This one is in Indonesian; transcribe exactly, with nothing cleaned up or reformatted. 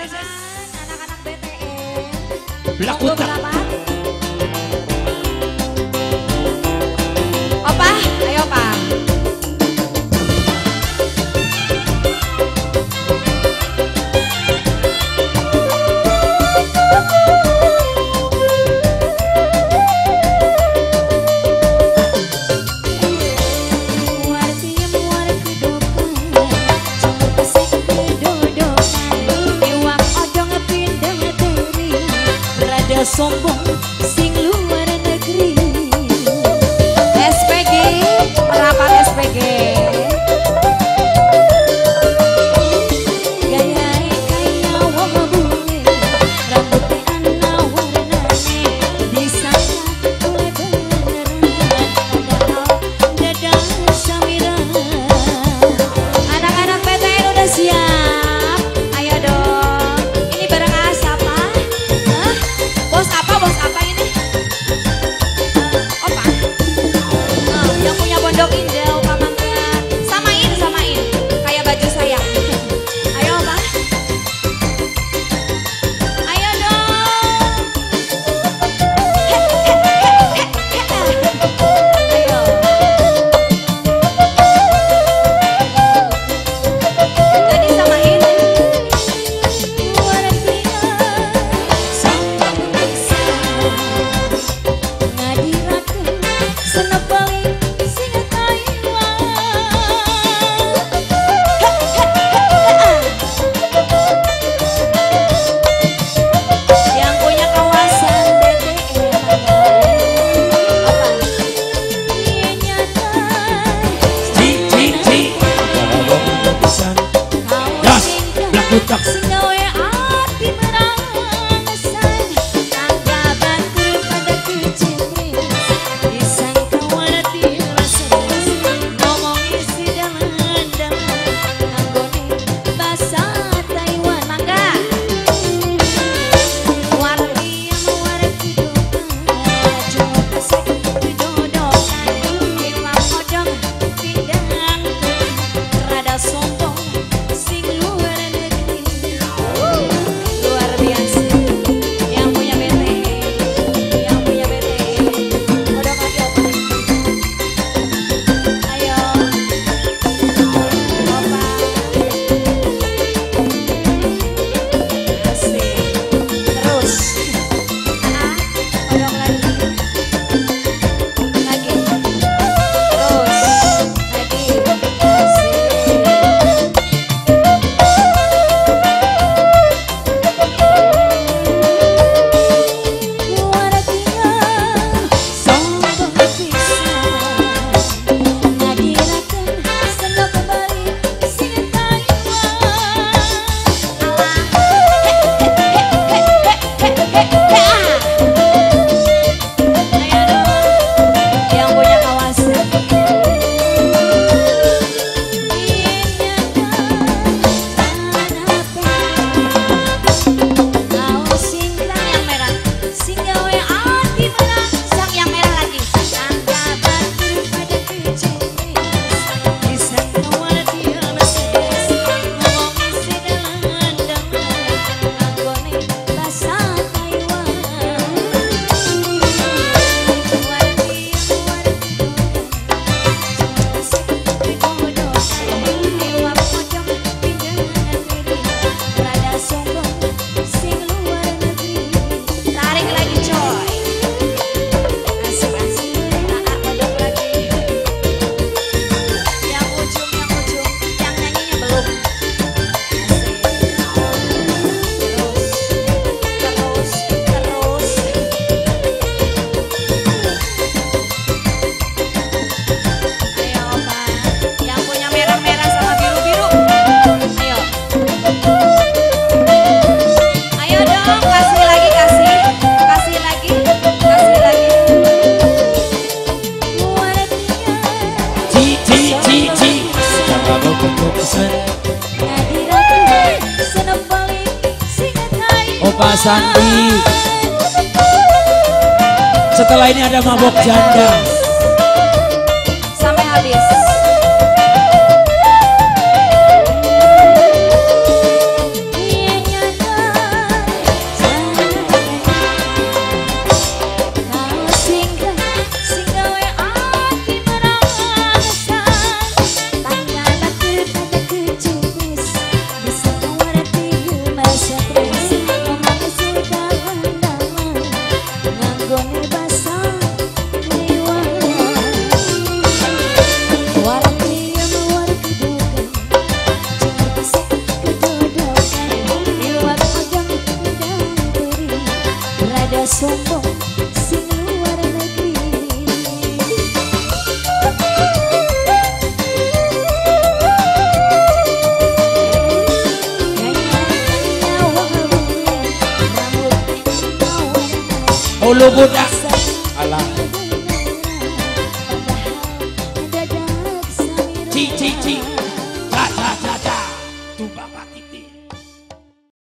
anak-anak B T E. Blakuta. Opa, ayo Opa. Sombong sing luar negeri. S P G, merapat S P G. Gaya kaya wong bule, rambutnya ana warnane, disangka oleh beneran, padahal dadah samiran. Anak-anak P T N udah siap? Ayo dong. Ini bareng siapa? Hah? Bos apa? Bos apa ini? Opa. Nah, yang punya pondok indah, Opa Mangga. Samain, samain. Kayak baju saya. Ayo Opa. Ayo dong. Ayo. Jadi samain. Luar biasa, sombong bisa ngadirakeun senepali sing Taiwan. Yang punya kawasan B T E. Apa? Ieu nyata Ci ci ci. Kalau pisan. kaos Das, singkat Blakuta. sing gawe ati merangsan. Tangga batur pada kecipris, disangka warati rasa ngomong isi dalan-dalan anggone basa Taiwan. Mangga. Warti yang warti dokan, coba pesek dodokan, iwak odong pindang, rada sombong sing luar negeri. Luar biasa. Yang punya B T E. Yang punya B T E. Udah kaki Opa. Ayo. Opa. Asik. Terus. Ah, odong lagi. Lagi. Terus. Lagi. Wartinya sombong pisan, ngadirakeun senep Bali sing Taiwan. Ayo dong. Yang punya kawasan. Yang merah. Sang yang merah lagi. Tarik lagi coy. Asik asik. Ah, ah, pondok lagi. Yang ujung, yang ujung, yang nyanyinya belum. Asik. Terus, terus, terus. Ayo Opa. Yang punya merah-merah sama biru-biru. Ayo. Ayo dong, kasih lagi, kasih. Kasih lagi, kasih lagi. Ci ci ci ci. Kalau pisan. Opa Sandi. Setelah ini ada mabok janda. Sampai habis. Ieu nyata sombong sing luar negeri. Ulu budak. Alah.